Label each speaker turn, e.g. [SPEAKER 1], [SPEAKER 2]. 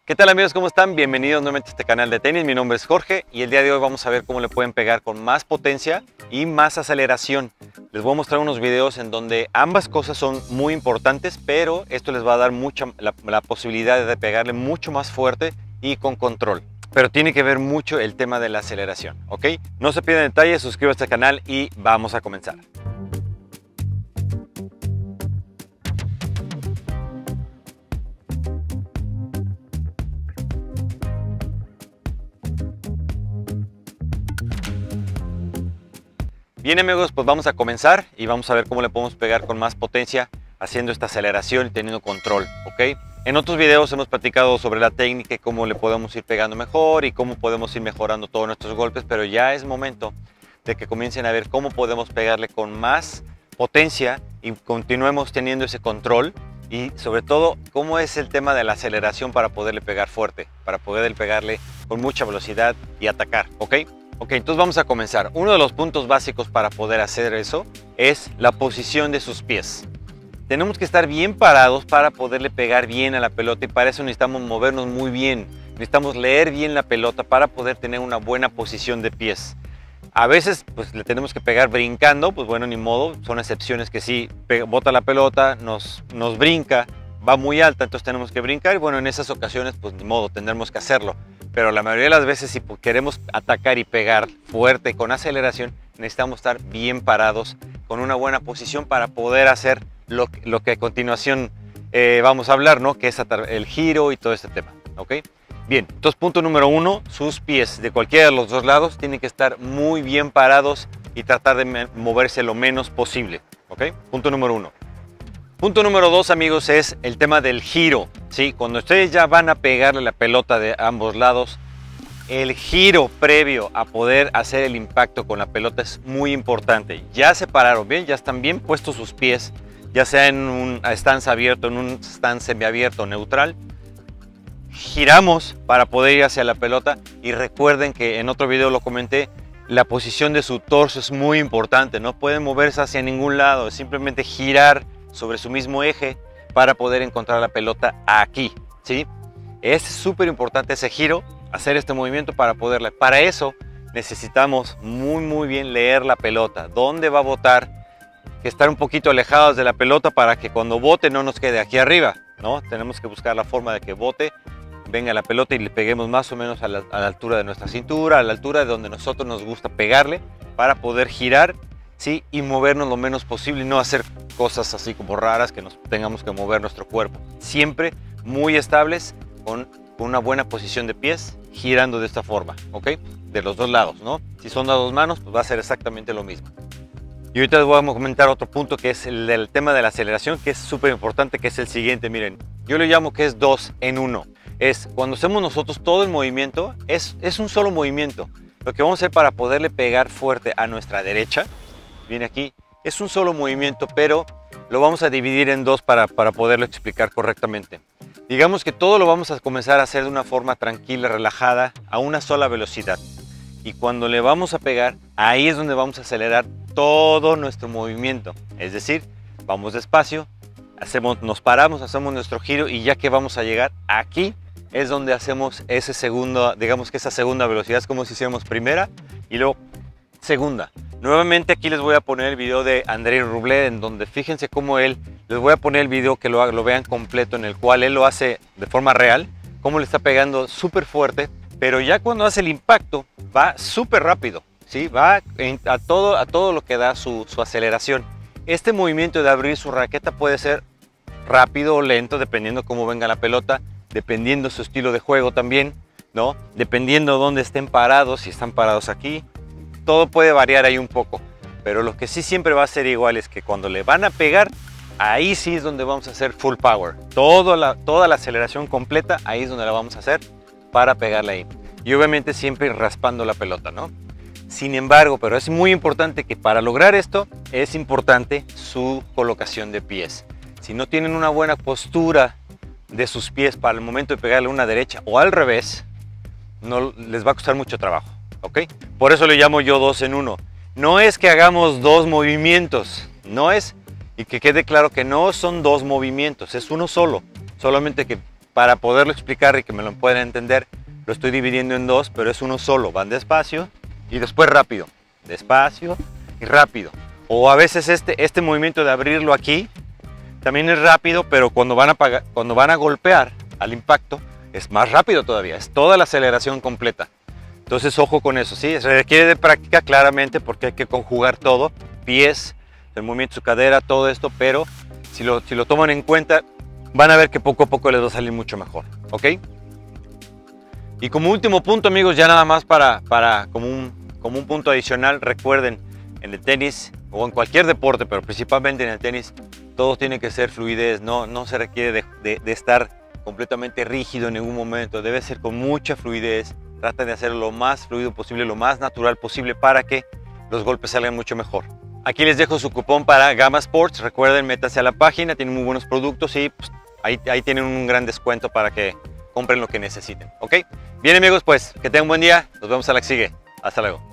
[SPEAKER 1] ¿Qué tal amigos? ¿Cómo están? Bienvenidos nuevamente a este canal de tenis. Mi nombre es Jorge y el día de hoy vamos a ver cómo le pueden pegar con más potencia y más aceleración. Les voy a mostrar unos videos en donde ambas cosas son muy importantes, pero esto les va a dar la posibilidad de pegarle mucho más fuerte y con control. Pero tiene que ver mucho el tema de la aceleración, ¿ok? No se pierdan detalles, suscríbanse al canal y vamos a comenzar. Bien amigos, pues vamos a comenzar y vamos a ver cómo le podemos pegar con más potencia haciendo esta aceleración y teniendo control, ¿ok? En otros videos hemos platicado sobre la técnica y cómo le podemos ir pegando mejor y cómo podemos ir mejorando todos nuestros golpes, pero ya es momento de que comiencen a ver cómo podemos pegarle con más potencia y continuemos teniendo ese control y sobre todo cómo es el tema de la aceleración para poderle pegar fuerte, para poder pegarle con mucha velocidad y atacar, ¿ok? Ok, entonces vamos a comenzar. Uno de los puntos básicos para poder hacer eso es la posición de sus pies. Tenemos que estar bien parados para poderle pegar bien a la pelota y para eso necesitamos movernos muy bien. Necesitamos leer bien la pelota para poder tener una buena posición de pies. A veces pues le tenemos que pegar brincando, pues bueno, ni modo, son excepciones que sí, bota la pelota, nos brinca, va muy alta, entonces tenemos que brincar y bueno, en esas ocasiones pues ni modo, tendremos que hacerlo. Pero la mayoría de las veces si queremos atacar y pegar fuerte con aceleración, necesitamos estar bien parados con una buena posición para poder hacer lo que a continuación vamos a hablar, ¿no? Que es el giro y todo este tema, ¿ok? Bien, entonces punto número uno, sus pies de cualquiera de los dos lados tienen que estar muy bien parados y tratar de moverse lo menos posible, ¿ok? Punto número uno. Punto número dos, amigos, es el tema del giro, ¿sí? Cuando ustedes ya van a pegarle la pelota de ambos lados, el giro previo a poder hacer el impacto con la pelota es muy importante. Ya se pararon bien, ya están bien puestos sus pies, ya sea en un stance abierto, en un stance semiabierto neutral. Giramos para poder ir hacia la pelota y recuerden que en otro video lo comenté, la posición de su torso es muy importante, no pueden moverse hacia ningún lado, es simplemente girar sobre su mismo eje para poder encontrar la pelota aquí, ¿sí? Es súper importante ese giro, hacer este movimiento para poderla. Para eso necesitamos muy bien leer la pelota, dónde va a botar, que estar un poquito alejados de la pelota para que cuando bote no nos quede aquí arriba, ¿no? Tenemos que buscar la forma de que bote, venga la pelota y le peguemos más o menos a la altura de nuestra cintura, a la altura de donde nosotros nos gusta pegarle para poder girar, ¿sí? Y movernos lo menos posible y no hacer cosas así como raras que nos tengamos que mover nuestro cuerpo. Siempre muy estables con una buena posición de pies, girando de esta forma, ¿ok? De los dos lados, ¿no? Si son a dos manos, pues va a ser exactamente lo mismo. Y ahorita les voy a comentar otro punto que es el del tema de la aceleración, que es súper importante, que es el siguiente, miren. Yo le llamo que es 2 en 1. Es cuando hacemos nosotros todo el movimiento, es un solo movimiento. Lo que vamos a hacer para poderle pegar fuerte a nuestra derecha, viene aquí, es un solo movimiento, pero lo vamos a dividir en dos para poderlo explicar correctamente. Digamos que todo lo vamos a comenzar a hacer de una forma tranquila, relajada, a una sola velocidad. Y cuando le vamos a pegar, ahí es donde vamos a acelerar todo nuestro movimiento. Es decir, vamos despacio, nos paramos, hacemos nuestro giro y ya que vamos a llegar aquí, es donde hacemos ese segundo, digamos que esa segunda velocidad, es como si hiciéramos primera y luego segunda. Nuevamente aquí les voy a poner el video de Andrei Rublev, en donde fíjense cómo les voy a poner el video que lo vean completo, en el cual él lo hace de forma real, cómo le está pegando súper fuerte, pero ya cuando hace el impacto va súper rápido, ¿sí? Va a todo lo que da su aceleración. Este movimiento de abrir su raqueta puede ser rápido o lento, dependiendo cómo venga la pelota, dependiendo su estilo de juego también, ¿no? Dependiendo dónde estén parados, si están parados aquí. Todo puede variar ahí un poco, pero lo que sí siempre va a ser igual es que cuando le van a pegar, ahí sí es donde vamos a hacer full power. Toda la aceleración completa, ahí es donde la vamos a hacer para pegarle ahí. Y obviamente siempre raspando la pelota, ¿no? Sin embargo, pero es muy importante que para lograr esto, es importante su colocación de pies. Si no tienen una buena postura de sus pies para el momento de pegarle una derecha o al revés, no les va a costar mucho trabajo. ¿Ok? Por eso le llamo yo 2 en 1. No es que hagamos dos movimientos, no es, y que quede claro que no son dos movimientos, es uno solo. Solamente que para poderlo explicar y que me lo puedan entender, lo estoy dividiendo en dos, pero es uno solo. Van despacio y después rápido. Despacio y rápido. O a veces este movimiento de abrirlo aquí también es rápido, pero cuando van a golpear al impacto es más rápido todavía. Es toda la aceleración completa. Entonces ojo con eso, ¿sí? Se requiere de práctica claramente porque hay que conjugar todo. Pies, el movimiento de su cadera, todo esto, pero si lo toman en cuenta, van a ver que poco a poco les va a salir mucho mejor, ¿ok? Y como último punto, amigos, ya nada más como un punto adicional, recuerden, en el tenis o en cualquier deporte, pero principalmente en el tenis, todo tiene que ser fluidez, no se requiere de estar completamente rígido en ningún momento, debe ser con mucha fluidez. Trata de hacerlo lo más fluido posible, lo más natural posible para que los golpes salgan mucho mejor. Aquí les dejo su cupón para Gamma Sports. Recuerden, métanse a la página, tienen muy buenos productos y pues, ahí tienen un gran descuento para que compren lo que necesiten. ¿Ok? Bien, amigos, pues que tengan un buen día. Nos vemos a la que sigue. Hasta luego.